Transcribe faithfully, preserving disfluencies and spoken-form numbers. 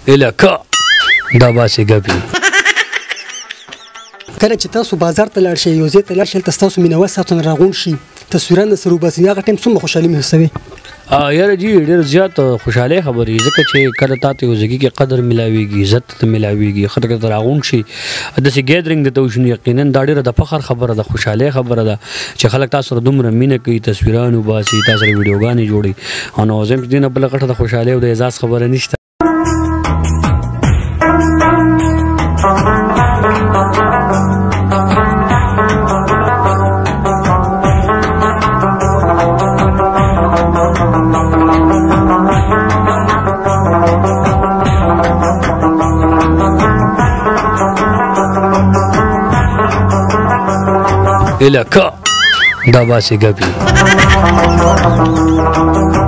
الکه دا باسي ګپي کله چې تاسو بازار ته لاړ شئ یو ځای ته لاړ شئ هلته ستاسو مینهوال ساتونه راغونډ شي تصویران درسره وباسي هغه ټایم څومره خوشحالي محسوسوي؟ یاره جی ډېر زیات خوشحالۍ خبرې ځکه چې کله تا ته یو ځګي کې قدر ملاویږي عزت ته ملاویږي خلک ته راغونډ شي داسې ګیدرینګ درته وشي یقینا دا ډېره د فخر خبره ده خوشحالۍ خبره ده چې خلک تاسو سره دومره مینه کوي تصویران وباسي تاسو سره ویډیوګانې جوړي او نو زه هم چې دې نه بله غټه د خوشحالۍ او د اعزاز خبره نشته الکه دا باسي ګپي